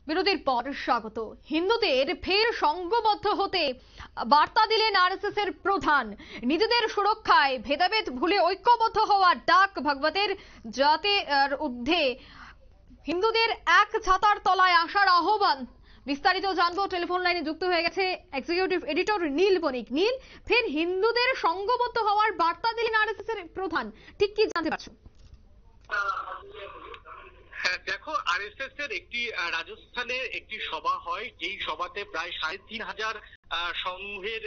বিরতির পর স্বাগত। হিন্দুদের ফের সংঘবদ্ধ হতে বার্তা দিলেন আরএসএস এর প্রধান। নিজেদের সুরক্ষায় ভেদাভেদ ভুলে ঐক্যবদ্ধ হওয়ার ডাক ভাগবতের, জাতির ঊর্ধ্বে হিন্দুদের এক ছাতার তলায় আসার আহ্বান। বিস্তারিত জানবো, টেলিফোন লাইনে যুক্ত হয়ে গেছে এক্সিকিউটিভ এডিটর নীল বণিক। নীল, ফের হিন্দুদের সংঘবদ্ধ হওয়ার বার্তা দিলেন আরএসএস এর প্রধান, ঠিক কি জানতে পারছো? দেখো, আরএসএস এর একটি রাজস্থানের একটি সভা হয়, যেই সভাতে প্রায় ৩,৫০০ সংঘের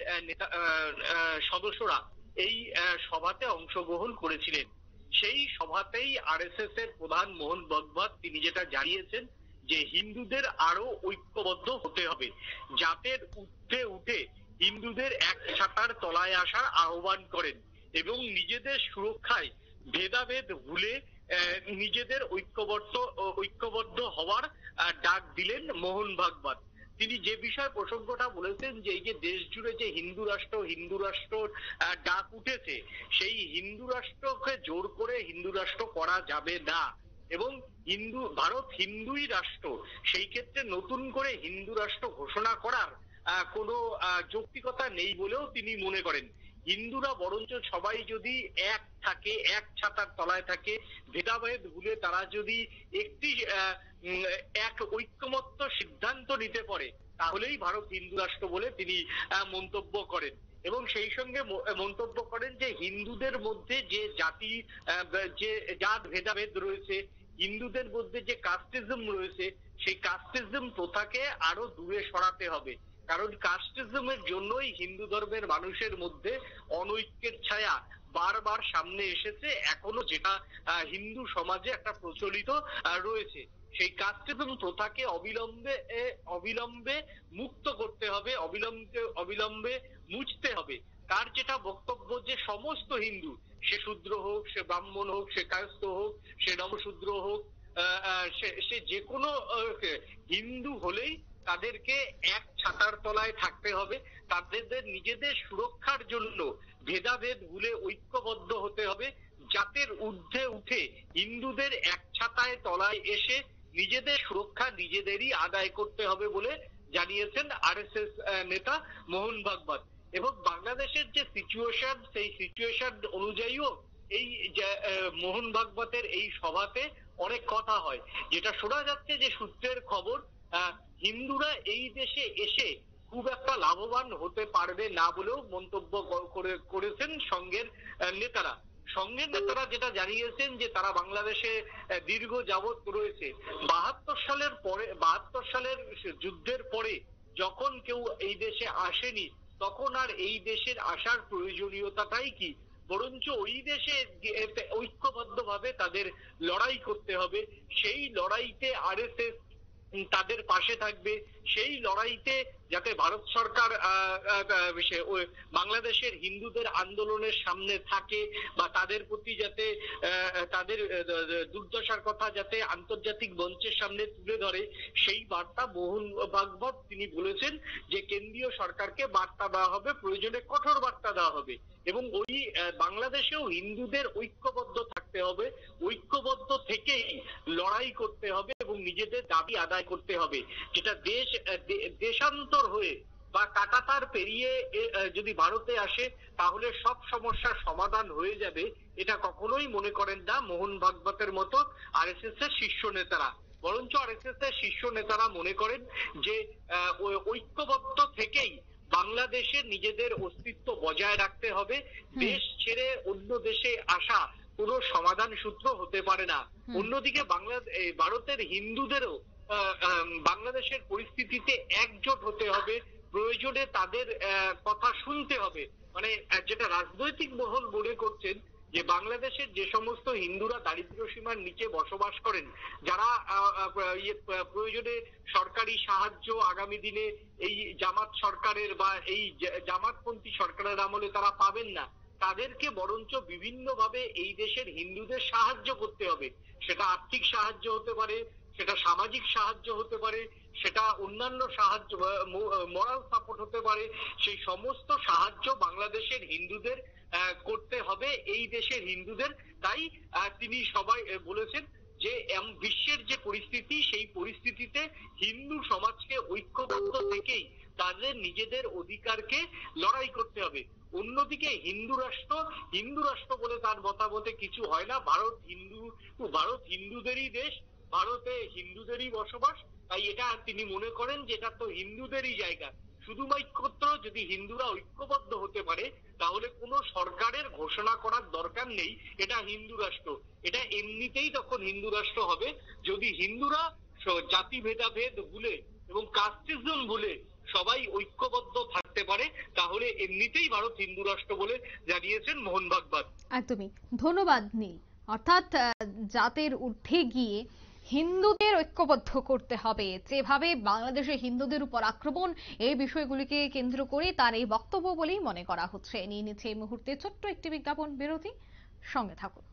সদস্যরা এই সভাতে অংশগ্রহণ করেছিলেন। সেই সভাতেই আরএসএস এর প্রধান মোহন ভাগবত তিনি যেটা জানিয়েছেন যে হিন্দুদের আরো ঐক্যবদ্ধ হতে হবে, জাতের ঊর্ধ্বে উঠে হিন্দুদের এক ছাতার তলায় আসার আহ্বান করেন এবং নিজেদের সুরক্ষায় ভেদাভেদ ভুলে নিজেদের ঐক্যবদ্ধ হওয়ার ডাক দিলেন মোহন ভাগবত। তিনি যে বিষয় প্রসঙ্গটা বলেছেন যে এই যে দেশ জুড়ে যে হিন্দু রাষ্ট্র ডাক উঠেছে, সেই হিন্দু রাষ্ট্রকে জোর করে হিন্দু রাষ্ট্র করা যাবে না এবং ভারত হিন্দুই রাষ্ট্র, সেই ক্ষেত্রে নতুন করে হিন্দু রাষ্ট্র ঘোষণা করার কোনো যৌক্তিকতা নেই বলেও তিনি মনে করেন। হিন্দুরা বরঞ্চ সবাই যদি এক থাকে, এক ছাতার তলায় থাকে, ভেদাভেদ ভুলে তারা যদি একটি এক ঐক্যমত্য সিদ্ধান্ত নিতে পারে, তাহলেই ভারত হিন্দু রাষ্ট্র বলে তিনি মন্তব্য করেন এবং সেই সঙ্গে মন্তব্য করেন যে হিন্দুদের মধ্যে যে জাত ভেদাভেদ রয়েছে, হিন্দুদের মধ্যে যে কাস্টিজম রয়েছে, সেই কাস্টিজম প্রথাকে আরো দূরে সরাতে হবে। কারণ কাস্টিজমের জন্যই হিন্দু ধর্মের মানুষের মধ্যে অনৈক্যের ছায়া বারবার সামনে এসেছে, এখনো যেটা হিন্দু সমাজে একটা প্রচলিত রয়েছে। সেই কাস্টিজম প্রথাকে অবিলম্বে মুক্ত করতে হবে, অবিলম্বে মুছতে হবে। তার যেটা বক্তব্য যে সমস্ত হিন্দু, সে শূদ্র হোক, সে ব্রাহ্মণ হোক, সে কায়স্থ হোক, সে নবশূদ্র হোক, সে যে কোনো হিন্দু হলেই তাদেরকে এক ছাতার তলায় থাকতে হবে। তাদের নিজেদের সুরক্ষার জন্য ভেদাভেদ ভুলে ঐক্যবদ্ধ হতে হবে। জাতের ঊর্ধ্বে উঠে হিন্দুদের এক ছাতায় তলায় এসে নিজেদের সুরক্ষা নিজেদেরই আদায় করতে হবে বলে জানিয়েছেন আরএসএস নেতা মোহন ভাগবত। এবং বাংলাদেশের যে সিচুয়েশন, সেই সিচুয়েশন অনুযায়ীও এই মোহন ভাগবতের এই সভাতে অনেক কথা হয়। যেটা শোনা যাচ্ছে যে সূত্রের খবর, হিন্দুরা এই দেশে এসে খুব একটা লাভবান হতে পারবে না বলেও মন্তব্য করেছেন সংঘের নেতারা যেটা জানিয়েছেন যে তারা বাংলাদেশে দীর্ঘ যাবৎ রয়েছে। ৭২ সালের যুদ্ধের পরে যখন কেউ এই দেশে আসেনি, তখন আর এই দেশের আসার প্রয়োজনীয়তাটাই কি? বরঞ্চ ওই দেশে ঐক্যবদ্ধভাবে তাদের লড়াই করতে হবে। সেই লড়াইতে আরএসএস তাদের পাশে থাকবে। সেই লড়াইতে যাতে ভারত সরকার বাংলাদেশের হিন্দুদের আন্দোলনের সামনে থাকে বা তাদের প্রতি যাতে তাদের দুর্দশার কথা যাতে আন্তর্জাতিক মঞ্চের সামনে তুলে ধরে, সেই বার্তা মোহন ভাগবত তিনি বলেছেন যে কেন্দ্রীয় সরকারকে বার্তা দেওয়া হবে, প্রয়োজনে কঠোর বার্তা দেওয়া হবে এবং ওই বাংলাদেশেও হিন্দুদের ঐক্যবদ্ধ থাকতে হবে, ঐক্যবদ্ধ থেকেই লড়াই করতে হবে এবং নিজেদের দাবি আদায় করতে হবে। যেটা দেশান্তর হয়ে বা কাঁটাতার পেরিয়ে যদি ভারতে আসে তাহলে সব সমস্যার সমাধান হয়ে যাবে, এটা কখনোই মনে করেন না মোহন ভাগবতের মতো আরএসএস এর শীর্ষ নেতারা। বরঞ্চ আরএসএস এর শীর্ষ নেতারা মনে করেন যে ঐক্যবদ্ধ থেকেই বাংলাদেশের নিজেদের অস্তিত্ব বজায় রাখতে হবে। দেশ ছেড়ে অন্য দেশে আসা কোনো সমাধান সূত্র হতে পারে না। অন্যদিকে ভারতের হিন্দুদেরও বাংলাদেশের পরিস্থিতিতে একজোট হতে হবে, প্রয়োজনে তাদের কথা শুনতে হবে। মানে যেটা রাজনৈতিক মহল মনে করছেন যে বাংলাদেশের যে সমস্ত হিন্দুরা দারিদ্র্য সীমার নিচে বসবাস করেন, যারা প্রয়োজনে সরকারি সাহায্য আগামী দিনে এই জামাত সরকারের বা এই জামাতপন্থী সরকারের আমলে তারা পাবেন না, তাদেরকে বরঞ্চ বিভিন্নভাবে এই দেশের হিন্দুদের সাহায্য করতে হবে। সেটা আর্থিক সাহায্য হতে পারে, সেটা সামাজিক সাহায্য হতে পারে, সেটা অন্যান্য সাহায্য, মোরাল সাপোর্ট হতে পারে। সেই সমস্ত সাহায্য বাংলাদেশের হিন্দুদের করতে হবে, এই দেশের হিন্দুদের। তাই তিনি সবাই বলেছেন যে বিশ্বের যে পরিস্থিতি, সেই পরিস্থিতিতে হিন্দু সমাজকে ঐক্যবদ্ধ থেকেই তাদের নিজেদের অধিকারকে লড়াই করতে হবে। অন্যদিকে হিন্দু রাষ্ট্র বলে তার মতামতে কিছু হয় না। ভারত হিন্দুদেরই দেশ, ভারতে হিন্দুদেরই বসবাস। তাই এটা তিনি মনে করেন যে এটা তো হিন্দুদেরই জায়গা। শুধুমাত্র যদি হিন্দুরা ঐক্যবদ্ধ হতে পারে তাহলে কোনো সরকারের ঘোষণা করার দরকার নেই এটা হিন্দু রাষ্ট্র। এটা এমনিতেই তখন হিন্দু রাষ্ট্র হবে যদি হিন্দুরা জাতি ভেদাভেদ ভুলে এবং কাস্টিজম ভুলে সবাই ঐক্যবদ্ধ থাকতে পারে, তাহলে এমনিতেই ভারত হিন্দু রাষ্ট্র বলে জানিয়েছেন মোহন ভাগবত। একদমই, ধন্যবাদ নীল। অর্থাৎ জাতের ঊর্ধ্বে গিয়ে হিন্দুদের ঐক্যবদ্ধ করতে হবে, যেভাবে বাংলাদেশে হিন্দুদের উপর আক্রমণ, এই বিষয়গুলিকে কেন্দ্র করে তার এই বক্তব্য বলেই মনে করা হচ্ছে। নিয়ে নিচ্ছে এই মুহূর্তে ছোট্ট একটি বিজ্ঞাপন বিরতি, সঙ্গে থাকুন।